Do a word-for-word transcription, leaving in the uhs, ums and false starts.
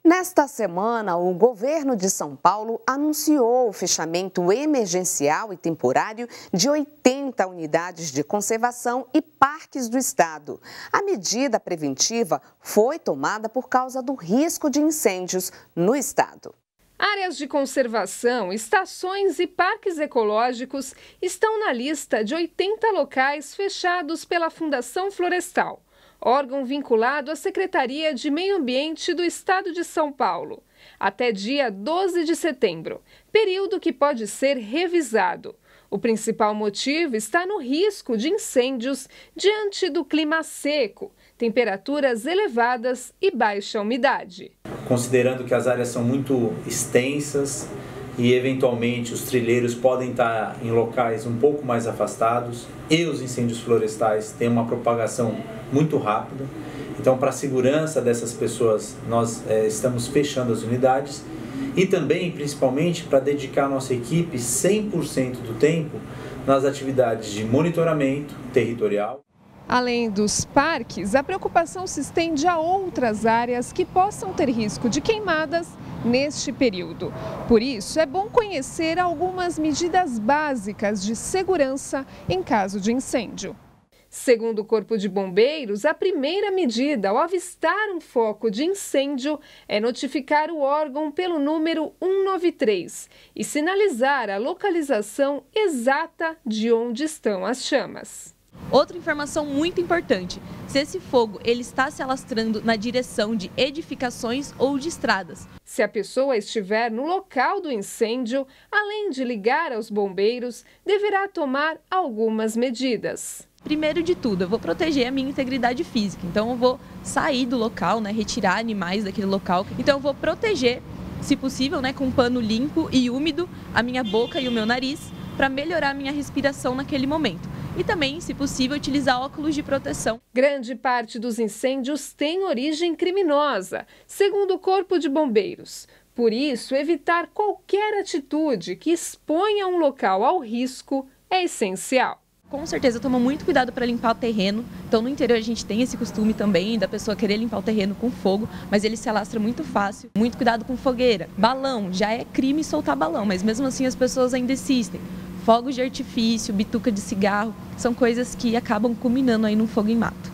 Nesta semana, o governo de São Paulo anunciou o fechamento emergencial e temporário de oitenta unidades de conservação e parques do estado. A medida preventiva foi tomada por causa do risco de incêndios no estado. Áreas de conservação, estações e parques ecológicos estão na lista de oitenta locais fechados pela Fundação Florestal, órgão vinculado à Secretaria de Meio Ambiente do Estado de São Paulo, até dia doze de setembro, período que pode ser revisado. O principal motivo está no risco de incêndios diante do clima seco, temperaturas elevadas e baixa umidade. Considerando que as áreas são muito extensas e eventualmente os trilheiros podem estar em locais um pouco mais afastados e os incêndios florestais têm uma propagação muito rápida. Então, para a segurança dessas pessoas, nós é, estamos fechando as unidades e também, principalmente, para dedicar a nossa equipe cem por cento do tempo nas atividades de monitoramento territorial. Além dos parques, a preocupação se estende a outras áreas que possam ter risco de queimadas neste período. Por isso, é bom conhecer algumas medidas básicas de segurança em caso de incêndio. Segundo o Corpo de Bombeiros, a primeira medida ao avistar um foco de incêndio é notificar o órgão pelo número cento e noventa e três e sinalizar a localização exata de onde estão as chamas. Outra informação muito importante, se esse fogo ele está se alastrando na direção de edificações ou de estradas. Se a pessoa estiver no local do incêndio, além de ligar aos bombeiros, deverá tomar algumas medidas. Primeiro de tudo, eu vou proteger a minha integridade física, então eu vou sair do local, né, retirar animais daquele local. Então eu vou proteger, se possível, né, com um pano limpo e úmido, a minha boca e o meu nariz, para melhorar a minha respiração naquele momento. E também, se possível, utilizar óculos de proteção. Grande parte dos incêndios tem origem criminosa, segundo o Corpo de Bombeiros. Por isso, evitar qualquer atitude que exponha um local ao risco é essencial. Com certeza, toma muito cuidado para limpar o terreno. Então, no interior a gente tem esse costume também da pessoa querer limpar o terreno com fogo, mas ele se alastra muito fácil. Muito cuidado com fogueira. Balão, já é crime soltar balão, mas mesmo assim as pessoas ainda insistem. Fogos de artifício, bituca de cigarro, são coisas que acabam culminando aí num fogo em mato.